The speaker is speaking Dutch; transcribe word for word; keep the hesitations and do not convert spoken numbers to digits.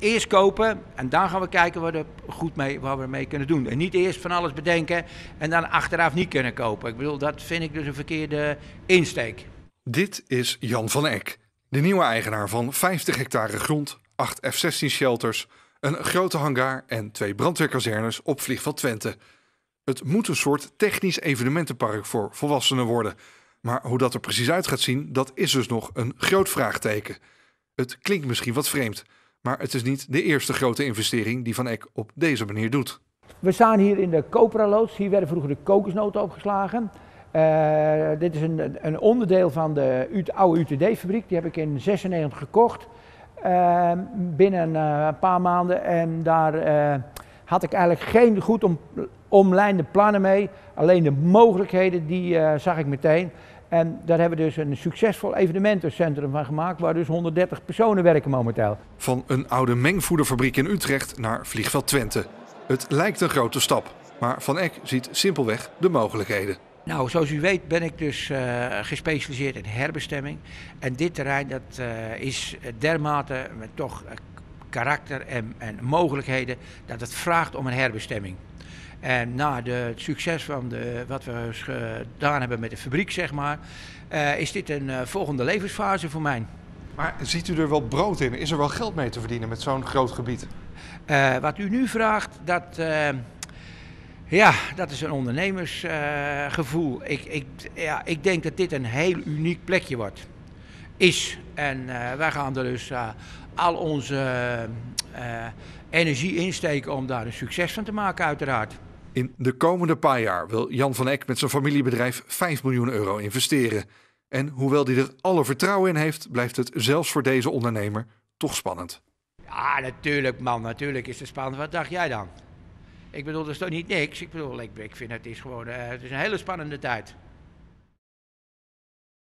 eerst kopen en dan gaan we kijken wat, er goed mee, wat we ermee kunnen doen. En niet eerst van alles bedenken en dan achteraf niet kunnen kopen. Ik bedoel, dat vind ik dus een verkeerde insteek. Dit is Jan van Eck, de nieuwe eigenaar van vijftig hectare grond, acht F zestien shelters, een grote hangar en twee brandweerkazernes op Vliegveld Twente. Het moet een soort technisch evenementenpark voor volwassenen worden. Maar hoe dat er precies uit gaat zien, dat is dus nog een groot vraagteken. Het klinkt misschien wat vreemd, maar het is niet de eerste grote investering die Van Eck op deze manier doet. We staan hier in de Copra-loods. Hier werden vroeger de kokosnoten opgeslagen. Uh, dit is een, een onderdeel van de U T, oude U T D-fabriek. Die heb ik in zesennegentig gekocht. Uh, binnen uh, een paar maanden. En daar uh, had ik eigenlijk geen goed om, omlijnde plannen mee. Alleen de mogelijkheden, die uh, zag ik meteen. En daar hebben we dus een succesvol evenementencentrum van gemaakt, waar dus honderddertig personen werken momenteel. Van een oude mengvoederfabriek in Utrecht naar Vliegveld Twente. Het lijkt een grote stap, maar Van Eck ziet simpelweg de mogelijkheden. Nou, zoals u weet ben ik dus uh, gespecialiseerd in herbestemming. En dit terrein dat, uh, is dermate met toch uh, karakter en, en mogelijkheden dat het vraagt om een herbestemming. En na de, het succes van de, wat we gedaan hebben met de fabriek, zeg maar, uh, is dit een uh, volgende levensfase voor mij. Maar ziet u er wel brood in? Is er wel geld mee te verdienen met zo'n groot gebied? Uh, wat u nu vraagt, dat, uh, ja, dat is een ondernemersgevoel. Uh, ik, ik, ja, ik denk dat dit een heel uniek plekje wordt. Is. En uh, wij gaan er dus uh, al onze uh, uh, energie insteken om daar een succes van te maken, uiteraard. In de komende paar jaar wil Jan van Eck met zijn familiebedrijf vijf miljoen euro investeren. En hoewel hij er alle vertrouwen in heeft, blijft het zelfs voor deze ondernemer toch spannend. Ja, natuurlijk man, natuurlijk is het spannend. Wat dacht jij dan? Ik bedoel, dat is toch niet niks? Ik bedoel, ik, ik vind het is gewoon, uh, het is een hele spannende tijd.